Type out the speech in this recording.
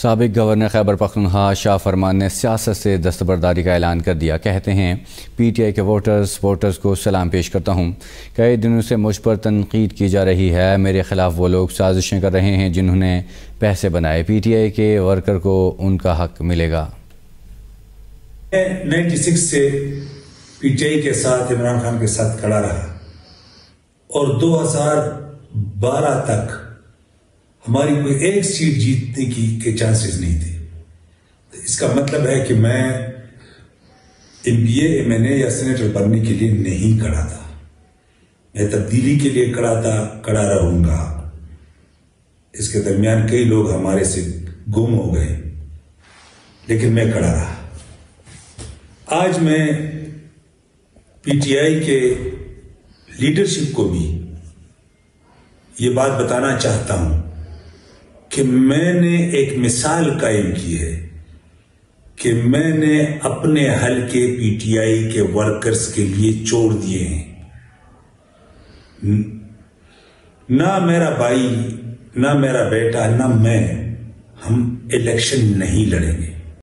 سابق گورنر خیبر پختونخوا شاہ فرمان نے سیاست سے دستبرداری کا اعلان کر دیا۔ کہتے ہیں پی ٹی آئی کے ووٹرز کو سلام پیش کرتا ہوں۔ کئی دنوں سے مجھ پر تنقید کی جا رہی ہے، میرے خلاف وہ لوگ سازشیں کر رہے ہیں جنہوں نے پیسے بنائے۔ پی ٹی آئی کے ورکر کو ان کا حق ملے گا۔ 96 سے پی ٹی آئی کے ساتھ عمران خان کے ساتھ کھڑا رہا اور 2012 تک ہماری کوئی ایک سیٹ جیتنے کے چانسز نہیں تھے۔ اس کا مطلب ہے کہ میں M P A M N A یا سینیٹر بننے کے لیے نہیں کھڑا تھا، میں تبدیلی کے لیے کھڑا تھا، کھڑا رہوں گا۔ اس کے درمیان کئی لوگ ہمارے سے گم ہو گئے لیکن میں کھڑا رہا۔ آج میں پی ٹی آئی کے لیڈرشپ کو بھی یہ بات بتانا چاہتا ہوں کہ میں نے ایک مثال قائم کی ہے کہ میں نے اپنے حلقے پی ٹی آئی کے ورکرز کے لیے چھوڑ دیے ہیں۔ نہ میرا بھائی، نہ میرا بیٹا، نہ میں، ہم الیکشن نہیں لڑیں گے۔